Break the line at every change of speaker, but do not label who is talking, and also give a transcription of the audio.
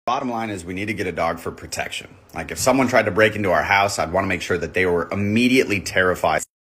Bottom line is we need to get a dog for protection. Like if someone tried to break into our house, I'd want to make sure that they were immediately terrified.